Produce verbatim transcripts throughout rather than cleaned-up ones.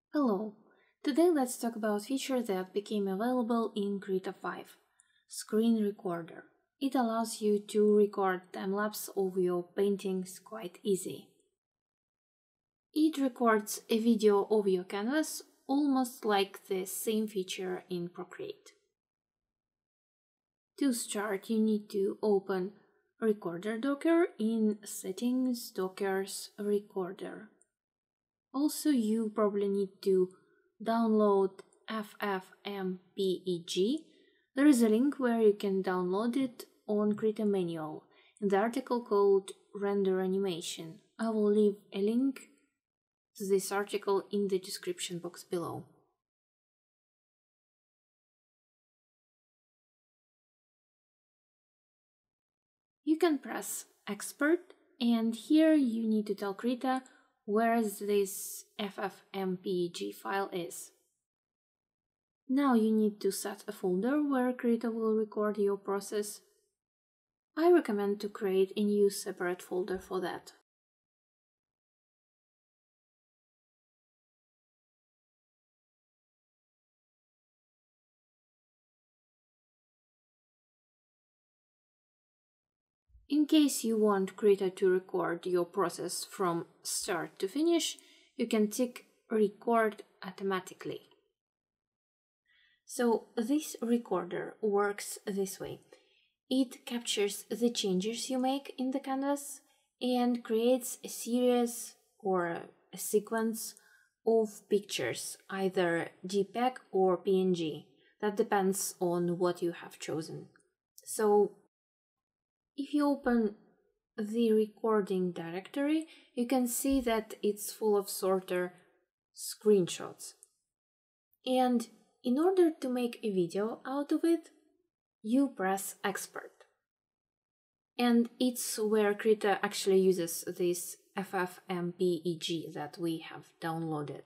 Hello, today let's talk about a feature that became available in Krita five, Screen Recorder. It allows you to record time-lapse of your paintings quite easy. It records a video of your canvas almost like the same feature in Procreate. To start, you need to open Recorder Docker in Settings, Docker's Recorder. Also, you probably need to download F F M P E G. There is a link where you can download it on Krita manual in the article called Render Animation. I will leave a link to this article in the description box below. You can press Export, and here you need to tell Krita where this F F M P E G file is. Now you need to set a folder where Krita will record your process. I recommend to create a new separate folder for that. In case you want Krita to record your process from start to finish, you can tick Record Automatically. So this recorder works this way. It captures the changes you make in the canvas and creates a series or a sequence of pictures, either JPEG or P N G. That depends on what you have chosen. So if you open the recording directory, you can see that it's full of sorter screenshots. And in order to make a video out of it, you press Export. And it's where Krita actually uses this F F M P E G that we have downloaded.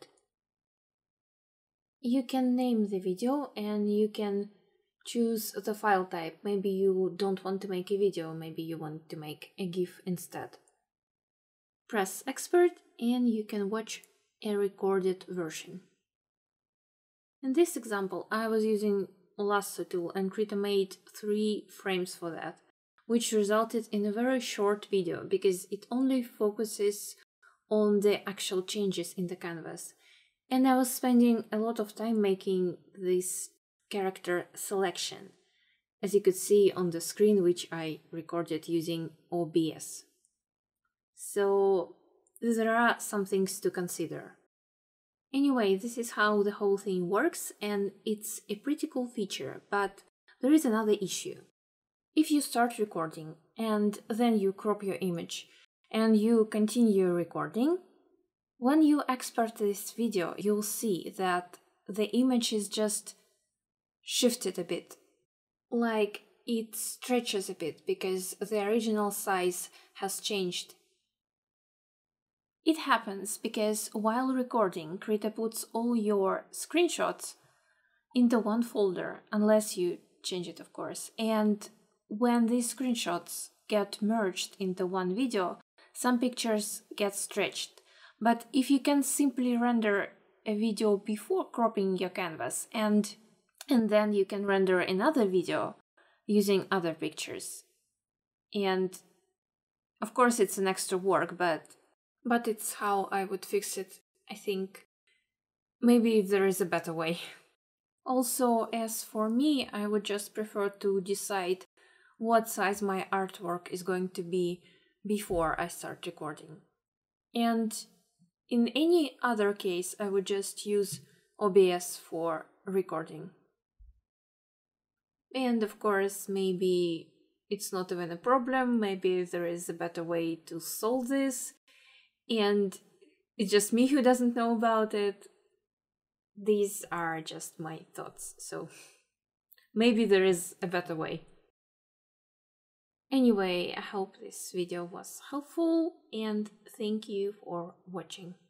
You can name the video and you can choose the file type. Maybe you don't want to make a video, maybe you want to make a GIF instead. Press Export and you can watch a recorded version. In this example, I was using lasso tool and Krita made three frames for that, which resulted in a very short video because it only focuses on the actual changes in the canvas. And I was spending a lot of time making this character selection, as you could see on the screen, which I recorded using O B S. So there are some things to consider. Anyway, this is how the whole thing works, and it's a pretty cool feature, but there is another issue. If you start recording and then you crop your image and you continue recording, when you export this video, you'll see that the image is just shifted a bit, like it stretches a bit because the original size has changed. It happens because while recording, Krita puts all your screenshots into one folder, unless you change it, of course. And when these screenshots get merged into one video, some pictures get stretched. But if you can simply render a video before cropping your canvas, and, and then you can render another video using other pictures. And of course it's an extra work, but But it's how I would fix it, I think. Maybe there is a better way. Also, as for me, I would just prefer to decide what size my artwork is going to be before I start recording. And in any other case, I would just use O B S for recording. And of course, maybe it's not even a problem, maybe there is a better way to solve this. And it's just me who doesn't know about it. These are just my thoughts, so maybe there is a better way. Anyway, I hope this video was helpful and thank you for watching.